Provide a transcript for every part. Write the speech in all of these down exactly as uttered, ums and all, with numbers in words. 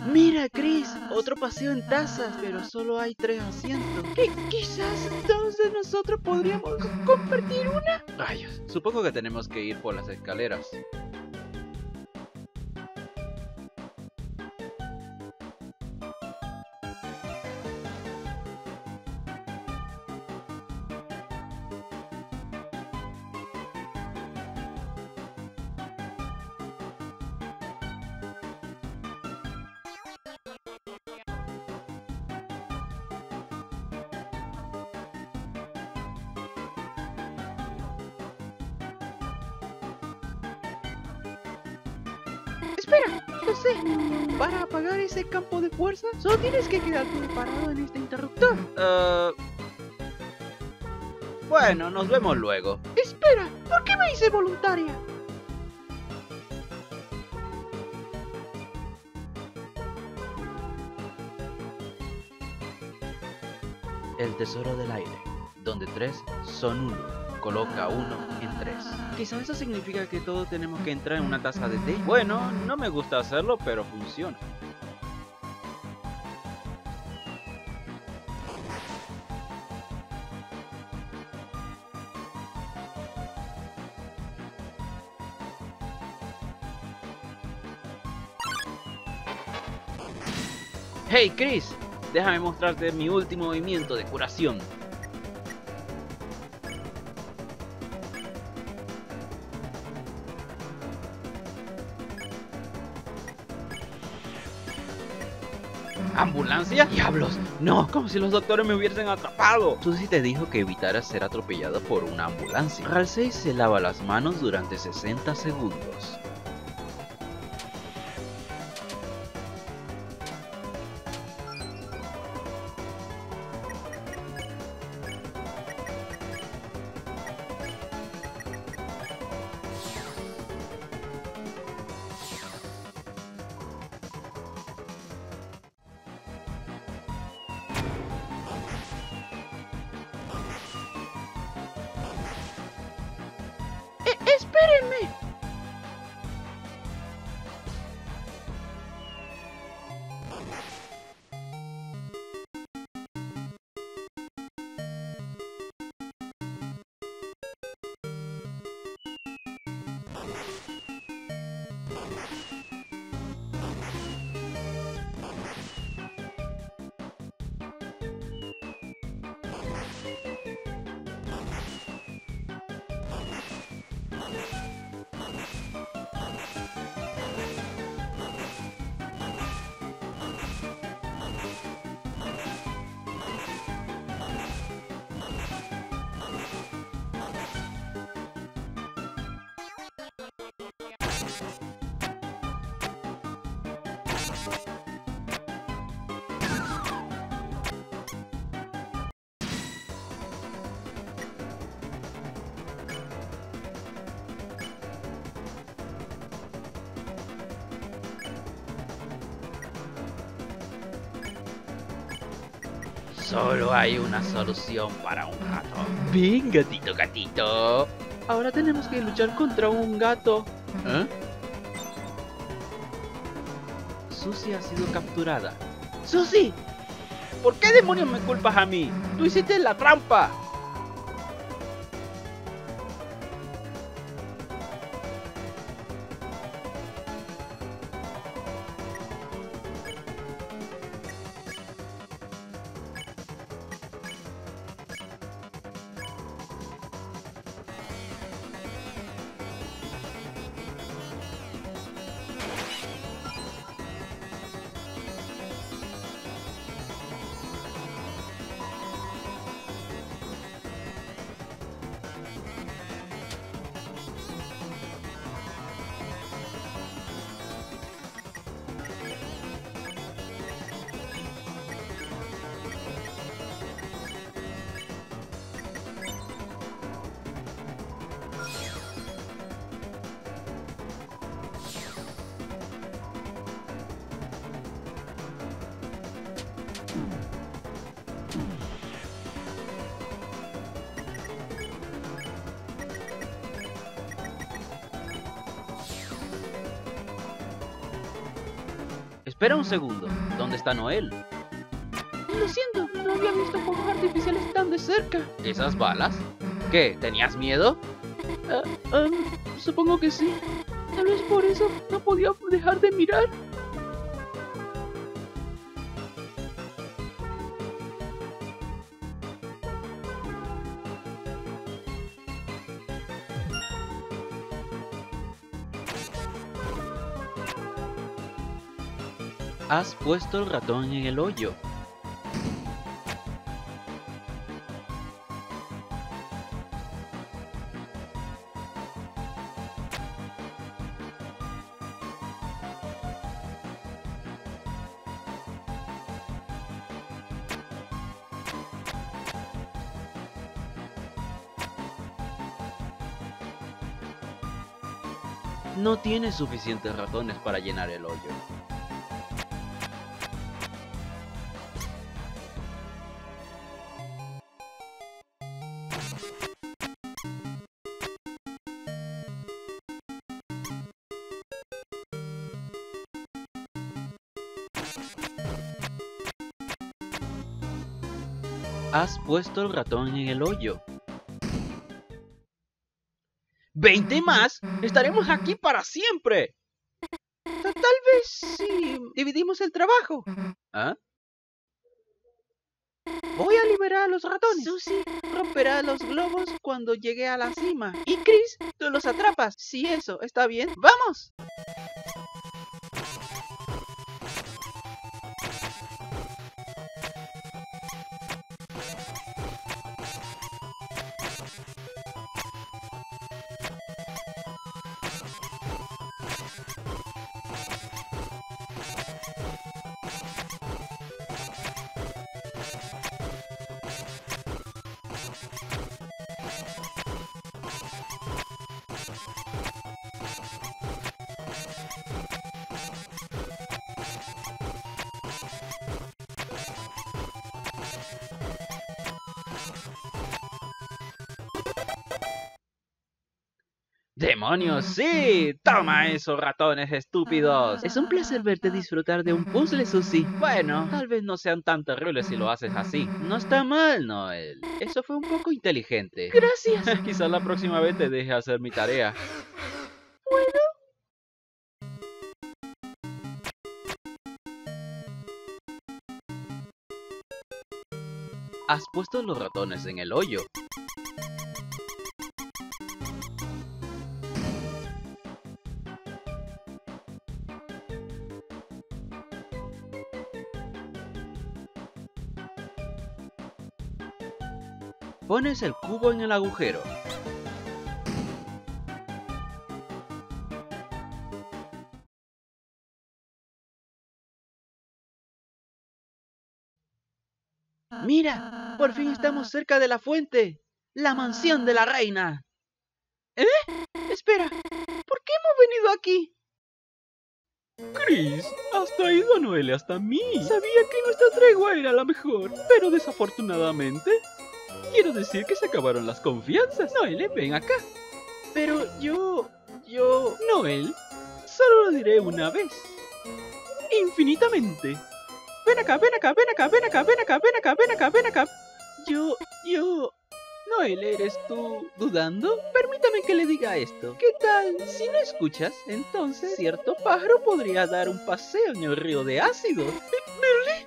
Mira, Chris, otro paseo en tazas, pero solo hay tres asientos. ¿Qué, quizás entonces nosotros podríamos compartir una? Rayos, supongo que tenemos que ir por las escaleras. Espera, lo sé. Para apagar ese campo de fuerza, solo tienes que quedarte parado en este interruptor. Uh... Bueno, nos vemos luego. Espera, ¿por qué me hice voluntaria? El tesoro del aire, donde tres son uno. Coloca uno en tres. Quizás eso significa que todos tenemos que entrar en una taza de té. Bueno, no me gusta hacerlo, pero funciona. Hey Chris, déjame mostrarte mi último movimiento de curación. ¿Ambulancia? ¡Diablos! ¡No! Como si los doctores me hubiesen atrapado. Susie te dijo que evitara ser atropellado por una ambulancia. Halsey se lava las manos durante sesenta segundos. ¡Espérenme! Solo hay una solución para un gato. Ven, gatito, gatito. Ahora tenemos que luchar contra un gato. ¿Eh? Susie ha sido capturada. ¡Susie! ¿Por qué demonios me culpas a mí? ¡Tú hiciste la trampa! Espera un segundo. ¿Dónde está Noel? Lo siento, no había visto fuegos artificiales tan de cerca. ¿Esas balas? ¿Qué? ¿Tenías miedo? Ah, ah, supongo que sí. Tal vez por eso no podía dejar de mirar. Has puesto el ratón en el hoyo. No tienes suficientes ratones para llenar el hoyo. Has puesto el ratón en el hoyo. ¿veinte más? ¡Estaremos aquí para siempre! Tal vez si dividimos el trabajo. ¿Ah? Voy a liberar a los ratones. Susie romperá los globos cuando llegue a la cima. Y Chris, tú los atrapas. Si eso está bien, ¡vamos! ¡Demonios, sí! ¡Toma esos ratones estúpidos! Es un placer verte disfrutar de un puzzle, Susie. Bueno, tal vez no sean tan terribles si lo haces así. No está mal, Noel. Eso fue un poco inteligente. Gracias. Quizás la próxima vez te deje hacer mi tarea. ¿Puedo? Has puesto los ratones en el hoyo. Pones el cubo en el agujero. Mira, por fin estamos cerca de la fuente. La mansión de la reina. ¿Eh? Espera, ¿por qué hemos venido aquí? Chris, has traído a Noel hasta mí. Sabía que nuestra tregua era la mejor. Pero desafortunadamente, quiero decir que se acabaron las confianzas. Noel, ven acá. Pero yo... yo... Noel, solo lo diré una vez. Infinitamente. Ven acá, ven acá, ven acá, ven acá, ven acá, ven acá, ven acá, ven acá. Yo... yo... Noel, ¿eres tú dudando? Permítame que le diga esto. ¿Qué tal si no escuchas? Entonces cierto pájaro podría dar un paseo en el río de ácido. ¿Merle?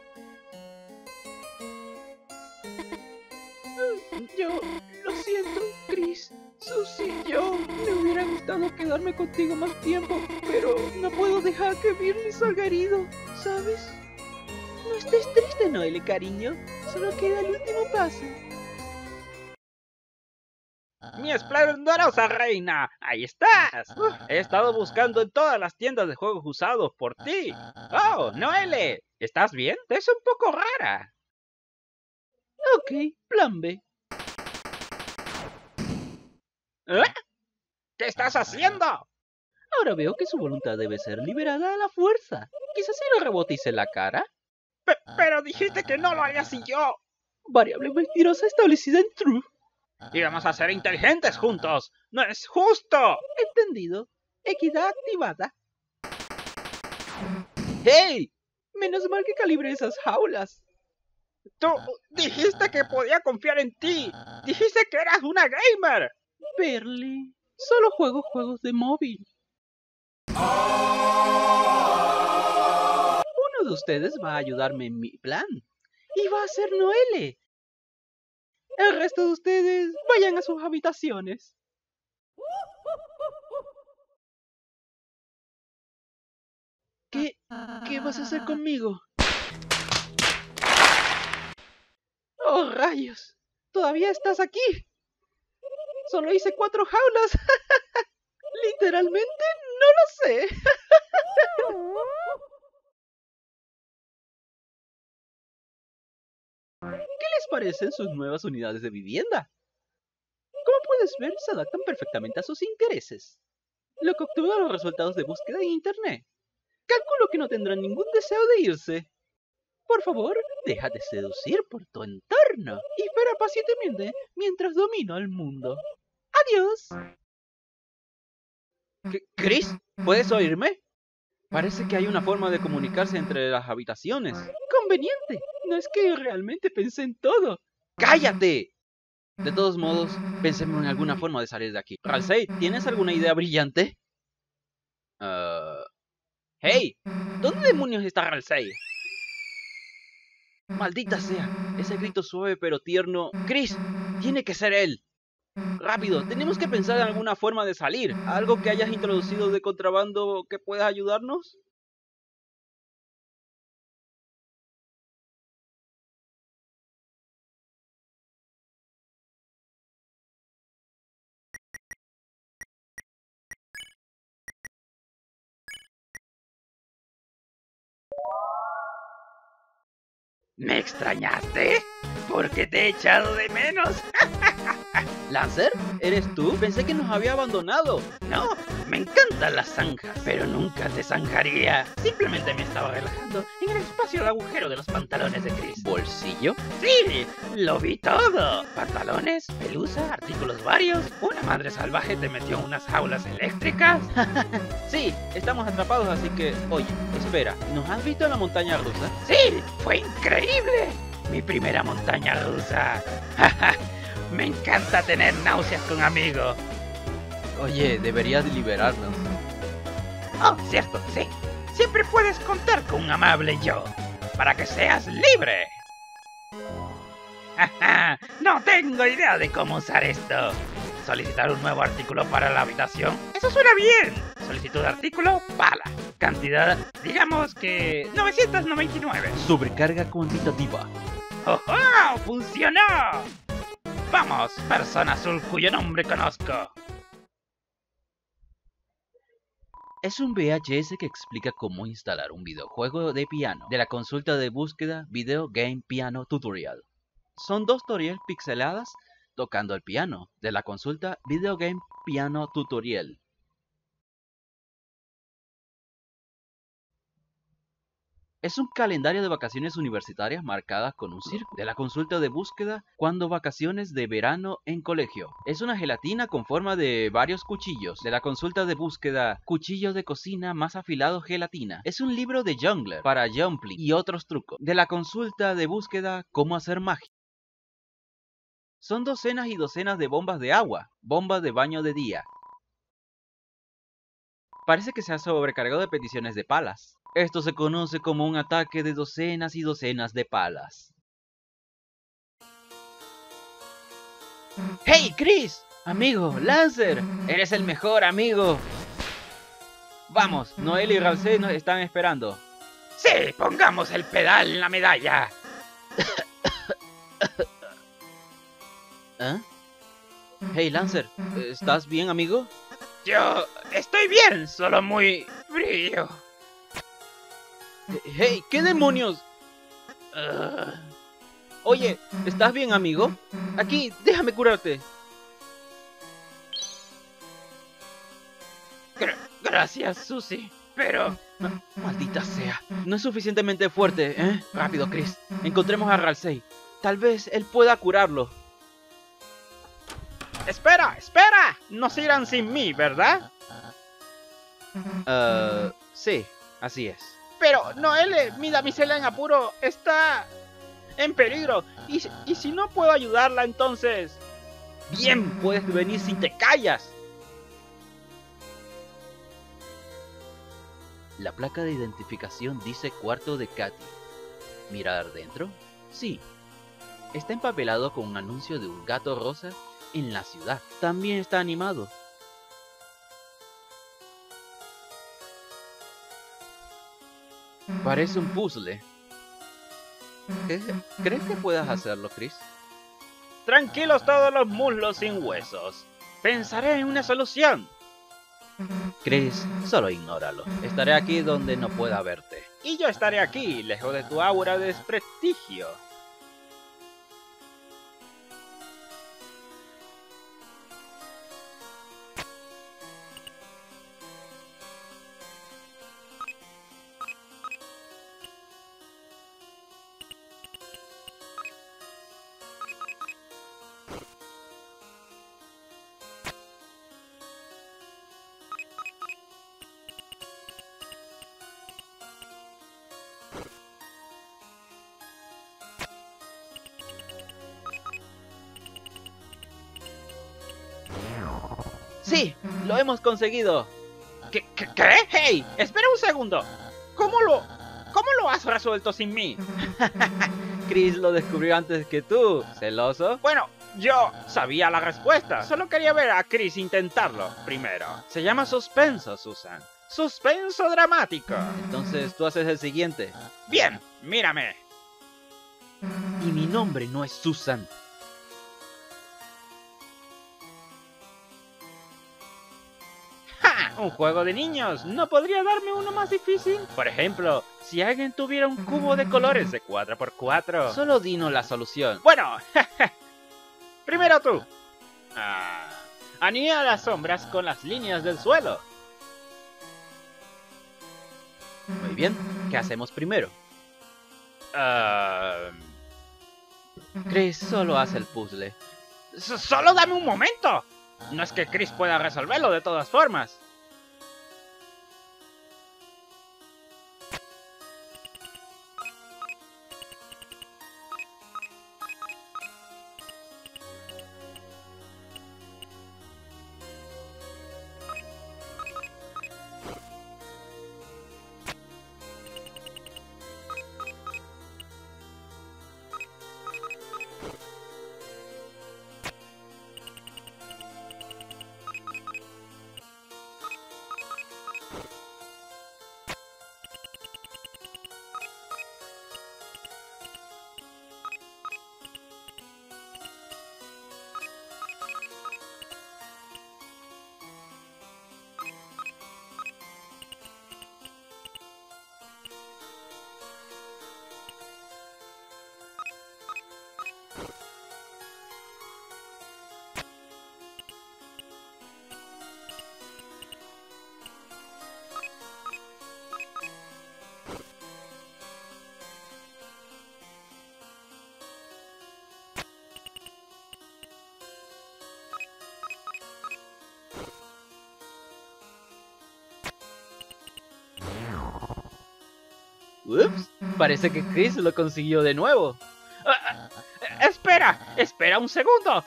Yo lo siento, Chris. Susie, yo me hubiera gustado quedarme contigo más tiempo, pero no puedo dejar que Birley salga herido, ¿sabes? No estés triste, Noelle, cariño. Solo queda el último paso. ¡Mi esplendorosa reina! ¡Ahí estás! Uh, he estado buscando en todas las tiendas de juegos usados por ti. ¡Oh, Noelle! ¿Estás bien? Te ves un poco rara. Ok, plan B. ¿Eh? ¿Qué estás haciendo? Ahora veo que su voluntad debe ser liberada a la fuerza. Quizás si le rebotice la cara. Pe pero dijiste que no lo harías y yo. Variable mentirosa establecida en true. Íbamos a ser inteligentes juntos. ¡No es justo! Entendido. Equidad activada. ¡Hey! Menos mal que calibré esas jaulas. Tú dijiste que podía confiar en ti. Dijiste que eras una gamer. Perly, solo juego juegos de móvil. Uno de ustedes va a ayudarme en mi plan. Y va a ser Noelle. El resto de ustedes vayan a sus habitaciones. ¿Qué, qué vas a hacer conmigo? ¡Oh, rayos! ¿Todavía estás aquí? Solo hice cuatro jaulas. Literalmente no lo sé. ¿Qué les parecen sus nuevas unidades de vivienda? Como puedes ver, se adaptan perfectamente a sus intereses. Lo que obtuvo los resultados de búsqueda en internet. Calculo que no tendrán ningún deseo de irse. Por favor, deja de seducir por tu entorno y espera pacientemente mientras domino el mundo. ¡Adiós! ¿Chris? ¿Puedes oírme? Parece que hay una forma de comunicarse entre las habitaciones. Conveniente. No es que realmente pensé en todo. ¡Cállate! De todos modos, pensemos en alguna forma de salir de aquí. Ralsei, ¿tienes alguna idea brillante? Uh... ¡Hey! ¿Dónde demonios está Ralsei? ¡Maldita sea! Ese grito suave pero tierno... ¡Chris! ¡Tiene que ser él! ¡Rápido! Tenemos que pensar en alguna forma de salir. ¿Algo que hayas introducido de contrabando que pueda ayudarnos? ¿Me extrañaste? Porque te he echado de menos. ¿Lancer? ¿Eres tú? Pensé que nos había abandonado. No, me encantan las zanjas, pero nunca te zanjaría. Simplemente me estaba relajando en el espacio del agujero de los pantalones de Chris. ¿Bolsillo? Sí, lo vi todo. Pantalones, pelusa, artículos varios. Una madre salvaje te metió en unas jaulas eléctricas. Sí, estamos atrapados, así que... Oye, espera, ¿nos has visto en la montaña rusa? Sí, fue increíble. Mi primera montaña rusa. Me encanta tener náuseas con amigos. Oye, deberías liberarnos. Oh, cierto, sí. Siempre puedes contar con un amable yo, para que seas libre. No tengo idea de cómo usar esto. Solicitar un nuevo artículo para la habitación. Eso suena bien. Solicitud de artículo, pala. Cantidad, digamos que novecientos noventa y nueve. Sobrecarga cuantitativa. ¡Oh, oh! ¡Funcionó! Vamos, persona azul cuyo nombre conozco. Es un V H S que explica cómo instalar un videojuego de piano de la consulta de búsqueda Video Game Piano Tutorial. Son dos tutoriales pixeladas tocando el piano de la consulta Video Game Piano Tutorial. Es un calendario de vacaciones universitarias marcadas con un círculo de la consulta de búsqueda cuando vacaciones de verano en colegio. Es una gelatina con forma de varios cuchillos de la consulta de búsqueda cuchillo de cocina más afilado gelatina. Es un libro de Jungler para Jumpling y otros trucos de la consulta de búsqueda cómo hacer magia. Son docenas y docenas de bombas de agua, bombas de baño de día. Parece que se ha sobrecargado de peticiones de palas. Esto se conoce como un ataque de docenas y docenas de palas. ¡Hey, Chris! Amigo, Lancer, eres el mejor amigo. Vamos, Noelle y Ralsei nos están esperando. Sí, pongamos el pedal en la medalla. ¿Eh? Hey, Lancer, ¿estás bien, amigo? Yo estoy bien, solo muy frío. Hey, ¿qué demonios? Uh... Oye, ¿estás bien, amigo? Aquí, déjame curarte. Gra gracias, Susie, pero... Maldita sea, no es suficientemente fuerte, ¿eh? Rápido, Chris, encontremos a Ralsei. Tal vez él pueda curarlo. ¡Espera, espera! No se irán sin mí, ¿verdad? Uh, sí, así es. pero Noelle, mi damisela en apuro, está en peligro. Y, y si no puedo ayudarla, entonces... Bien, puedes venir si te callas. La placa de identificación dice cuarto de Katy. ¿Mirar dentro? Sí. Está empapelado con un anuncio de un gato rosa en la ciudad. También está animado. Parece un puzzle. ¿Qué? ¿Crees que puedas hacerlo, Chris? Tranquilos todos los muslos sin huesos. Pensaré en una solución. Chris, solo ignóralo. Estaré aquí donde no pueda verte. Y yo estaré aquí, lejos de tu aura de desprestigio. ¡Sí! ¡Lo hemos conseguido! ¿Qué? ¿Qué? ¿Qué? ¡Hey! ¡Espera un segundo! ¿Cómo lo... ¿Cómo lo has resuelto sin mí? Chris lo descubrió antes que tú, ¿celoso? Bueno, yo sabía la respuesta. Solo quería ver a Chris intentarlo primero. Se llama suspenso, Susan. Suspenso dramático. Entonces tú haces el siguiente. Bien, mírame. Y mi nombre no es Susan. ¡Ja! Un juego de niños. ¿No podría darme uno más difícil? Por ejemplo, si alguien tuviera un cubo de colores de cuatro por cuatro. Solo dinos la solución. Bueno, primero tú. Ah, anida las sombras con las líneas del suelo. Muy bien, ¿qué hacemos primero? Ah, Chris solo hace el puzzle. so- solo dame un momento. No es que Chris pueda resolverlo de todas formas. Ups, parece que Chris lo consiguió de nuevo. Ah, ah, espera, espera un segundo.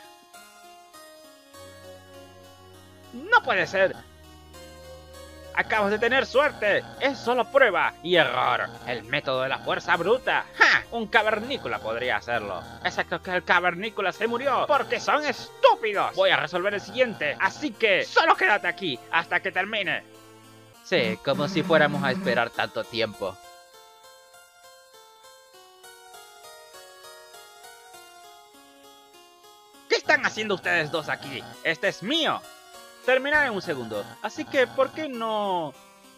No puede ser. Acabas de tener suerte. Es solo prueba y error. El método de la fuerza bruta. ¡Ja! Un cavernícola podría hacerlo. Excepto que el cavernícola se murió porque son estúpidos. Voy a resolver el siguiente. Así que solo quédate aquí hasta que termine. Sí, como si fuéramos a esperar tanto tiempo. ¿Qué están haciendo ustedes dos aquí? Este es mío. Terminaré en un segundo. Así que, ¿por qué no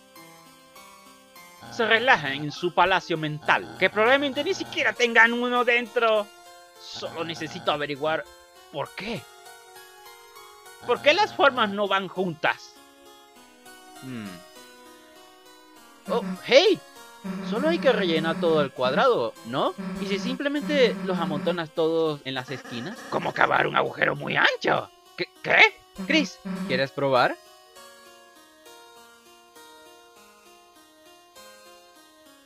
se relajan en su palacio mental? Que probablemente ni siquiera tengan uno dentro. Solo necesito averiguar por qué. ¿Por qué las formas no van juntas? Hmm. Oh, hey. Solo hay que rellenar todo el cuadrado, ¿no? ¿Y si simplemente los amontonas todos en las esquinas? ¿Cómo cavar un agujero muy ancho? ¿Qué? ¿Qué? Chris, ¿quieres probar?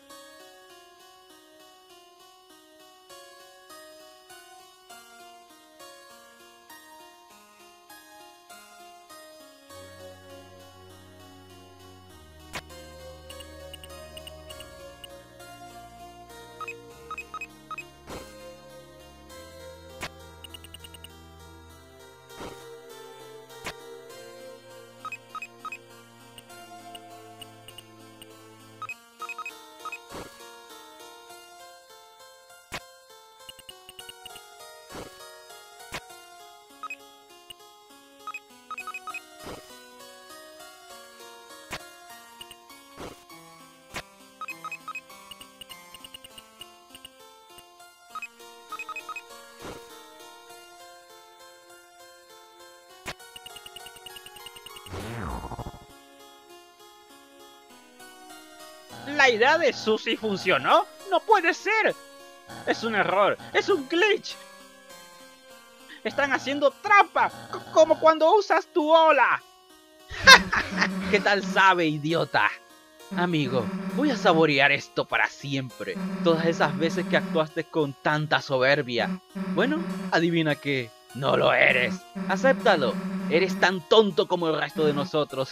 ¿La idea de Susie funcionó? ¡No puede ser! Es un error, es un glitch. Están haciendo trampa, como cuando usas tu ola. ¿Qué tal sabe, idiota? Amigo, voy a saborear esto para siempre. Todas esas veces que actuaste con tanta soberbia. Bueno, adivina qué. No lo eres. Acéptalo. Eres tan tonto como el resto de nosotros.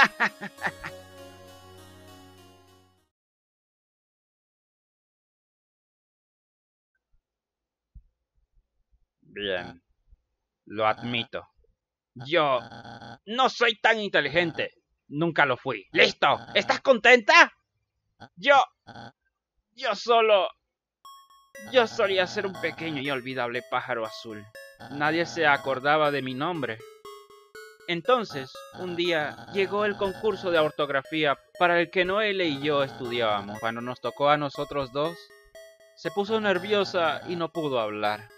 Bien. Lo admito. Yo no soy tan inteligente. Nunca lo fui. ¡Listo! ¿Estás contenta? Yo... Yo solo... Yo solía ser un pequeño y olvidable pájaro azul. Nadie se acordaba de mi nombre. Entonces, un día, llegó el concurso de ortografía para el que Noelle y yo estudiábamos. Cuando nos tocó a nosotros dos, se puso nerviosa y no pudo hablar.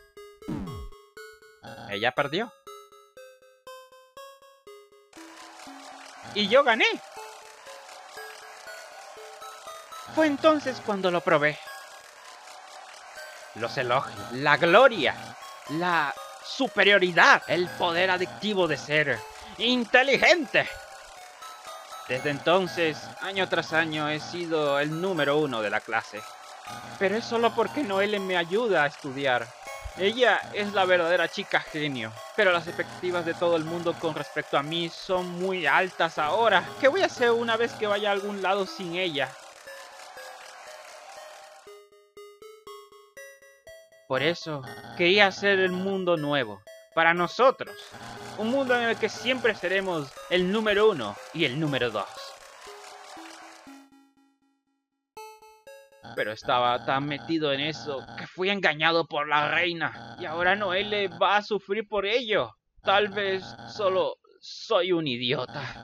Ella perdió. Y yo gané. Fue entonces cuando lo probé. Los elogios, la gloria, la superioridad, el poder adictivo de ser inteligente. Desde entonces, año tras año, he sido el número uno de la clase. Pero es solo porque Noelle me ayuda a estudiar. Ella es la verdadera chica genio, pero las expectativas de todo el mundo con respecto a mí son muy altas ahora. ¿Qué voy a hacer una vez que vaya a algún lado sin ella? Por eso, quería hacer el mundo nuevo, para nosotros. Un mundo en el que siempre seremos el número uno y el número dos. Pero estaba tan metido en eso que fui engañado por la reina. Y ahora Noelle va a sufrir por ello. Tal vez solo soy un idiota.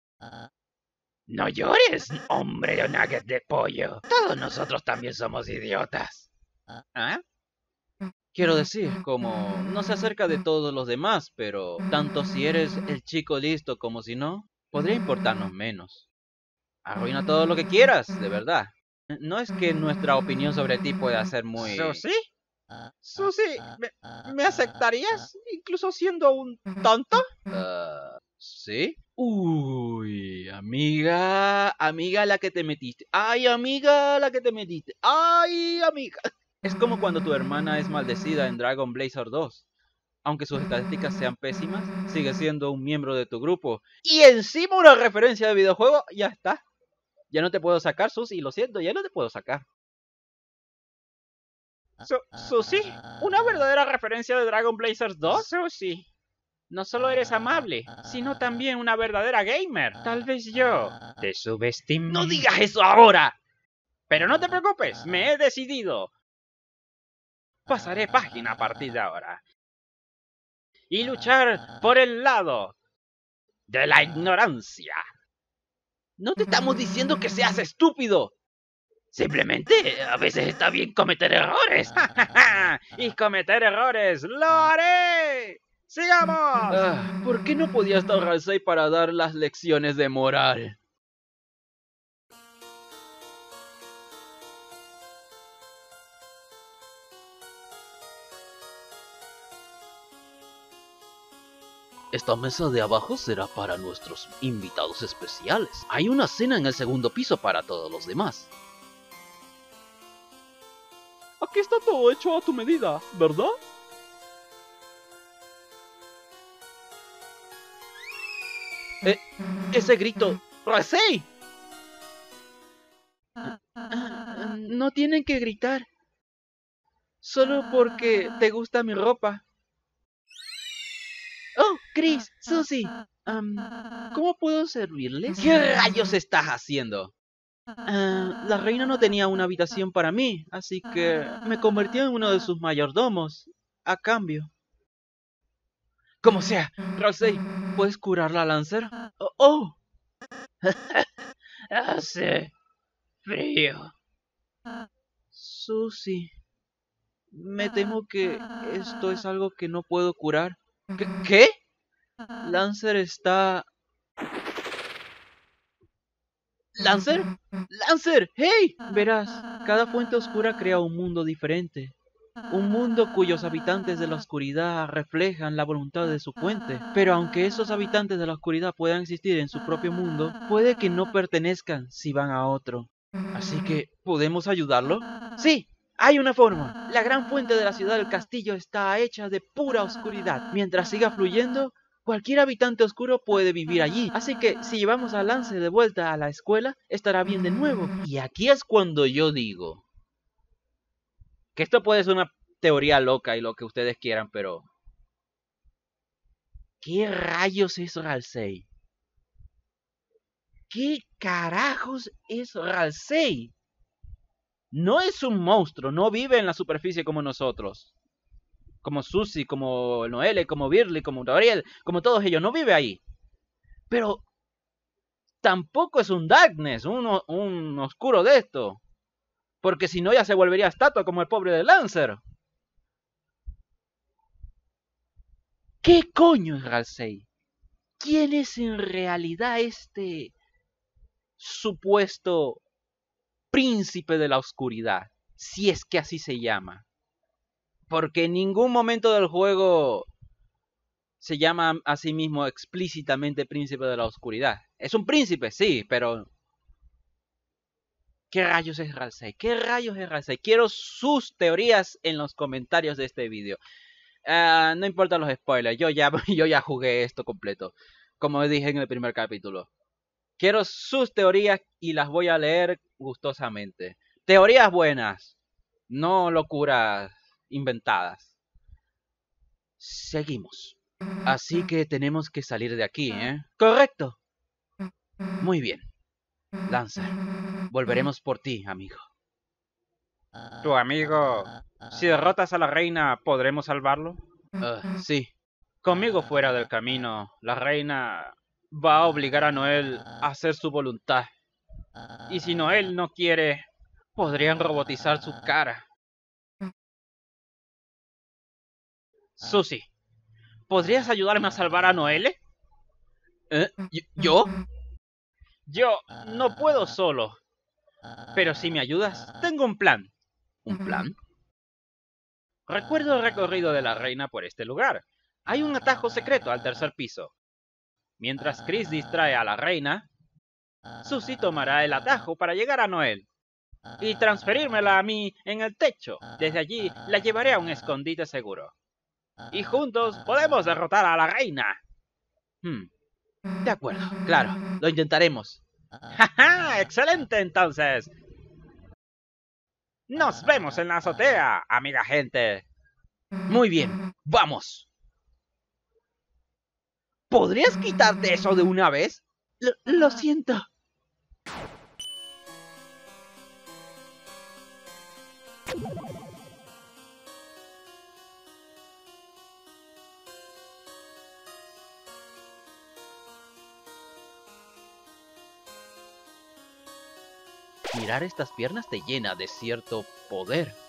No llores, hombre de nuggets de pollo. Todos nosotros también somos idiotas. ¿Ah? Quiero decir, como no se acerca de todos los demás, pero tanto si eres el chico listo como si no, podría importarnos menos. Arruina todo lo que quieras, de verdad. No es que nuestra opinión sobre ti pueda ser muy... ¿Susie? ¿Susie? ¿Me, ¿me aceptarías? ¿Incluso siendo un tonto? Uh, ¿Sí? Uy, amiga, amiga la que te metiste. Ay, amiga la que te metiste. Ay, amiga. Es como cuando tu hermana es maldecida en Dragon Blazer dos. Aunque sus estadísticas sean pésimas, sigue siendo un miembro de tu grupo. Y encima una referencia de videojuego, ya está. Ya no te puedo sacar, Susie, lo siento, ya no te puedo sacar. Su ¿Susie? ¿Una verdadera referencia de Dragon Blazer dos? Susie, no solo eres amable, sino también una verdadera gamer. Tal vez yo Te subestimo. ¡No digas eso ahora! Pero no te preocupes, me he decidido. Pasaré página a partir de ahora. Y luchar por el lado de la ignorancia. No te estamos diciendo que seas estúpido. Simplemente, a veces está bien cometer errores. Y cometer errores, ¡lo haré! ¡Sigamos! Ah, ¿por qué no podía estar Halsey para dar las lecciones de moral? Esta mesa de abajo será para nuestros invitados especiales. Hay una cena en el segundo piso para todos los demás. Aquí está todo hecho a tu medida, ¿verdad? Eh, ese grito, ¡Halsey! No tienen que gritar. Solo porque te gusta mi ropa. Oh, Chris, Susie, um, ¿cómo puedo servirles? ¿Qué rayos estás haciendo? Uh, la reina no tenía una habitación para mí, así que me convirtió en uno de sus mayordomos, a cambio. Como sea, Halsey, ¿puedes curarla, Lancer? ¡Oh! oh. Hace frío. Susie, me temo que esto es algo que no puedo curar. ¿Qué? ¿Qué? Lancer está... ¿Lancer? ¡Lancer! ¡Hey! Verás, cada fuente oscura crea un mundo diferente. Un mundo cuyos habitantes de la oscuridad reflejan la voluntad de su fuente. Pero aunque esos habitantes de la oscuridad puedan existir en su propio mundo, puede que no pertenezcan si van a otro. Así que, ¿podemos ayudarlo? ¡Sí! Hay una forma. La gran fuente de la ciudad del castillo está hecha de pura oscuridad. Mientras siga fluyendo, cualquier habitante oscuro puede vivir allí. Así que, si llevamos a Lance de vuelta a la escuela, estará bien de nuevo. Y aquí es cuando yo digo que esto puede ser una teoría loca y lo que ustedes quieran, pero ¿qué rayos es Ralsei? ¿Qué carajos es Ralsei? No es un monstruo, no vive en la superficie como nosotros. Como Susie, como Noelle, como Birly, como Gabriel, como todos ellos, no vive ahí. Pero tampoco es un Darkness, un, un oscuro de esto. Porque si no ya se volvería estatua como el pobre de Lancer. ¿Qué coño es Ralsei? ¿Quién es en realidad este supuesto príncipe de la oscuridad? Si es que así se llama. Porque en ningún momento del juego se llama a sí mismo explícitamente príncipe de la oscuridad. Es un príncipe, sí, pero ¿qué rayos es Ralsei? ¿Qué rayos es Ralsei? Quiero sus teorías en los comentarios de este video. Uh, no importa los spoilers, yo ya, yo ya jugué esto completo, como dije en el primer capítulo. Quiero sus teorías y las voy a leer gustosamente. Teorías buenas, no locuras inventadas. Seguimos. Así que tenemos que salir de aquí, ¿eh? Correcto. Muy bien. Lancer, volveremos por ti, amigo. Tu amigo, si derrotas a la reina, ¿podremos salvarlo? Uh, sí. Conmigo fuera del camino, la reina va a obligar a Noelle a hacer su voluntad. Y si Noelle no quiere, podrían robotizar su cara. Susie, ¿podrías ayudarme a salvar a Noelle? ¿Eh? ¿Yo? Yo no puedo solo. Pero si me ayudas, tengo un plan. ¿Un plan? Recuerdo el recorrido de la reina por este lugar. Hay un atajo secreto al tercer piso. Mientras Chris distrae a la reina, Susie tomará el atajo para llegar a Noelle y transferírmela a mí en el techo. Desde allí la llevaré a un escondite seguro. Y juntos podemos derrotar a la reina. Hmm. De acuerdo, claro, lo intentaremos. ¡Ja, ja! ¡Excelente, entonces! ¡Nos vemos en la azotea, amiga gente! Muy bien, vamos. ¿Podrías quitarte eso de una vez? Lo, lo siento. Mirar estas piernas te llena de cierto poder.